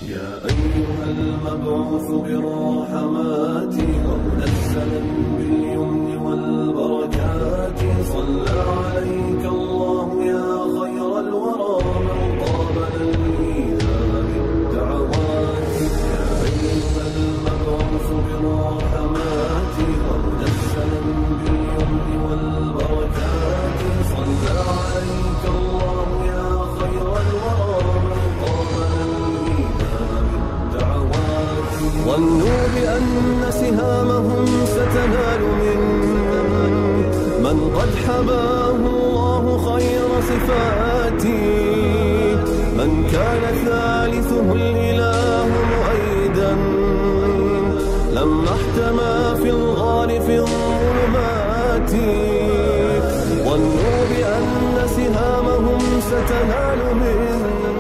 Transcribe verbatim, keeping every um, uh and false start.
يا أيها المبعوث بالرحمات ومنزلا باليمن والبركات، صلى عليك الله يا خير الورى من قابل الإيذاء بالدعوات. يا أيها المبعوث بالرحمات ومنزلا باليمن والبركات، صلى عليك الله يا خير الورى من قابل الإيذاء بالدعوات. ظنوا بأن سهامهم ستنال من من قد حباه الله خير صفاته، من كان ثالثه الإله مؤيدا لما احتمى في الغار في الظلمات. ظنوا بأن سهامهم ستنال من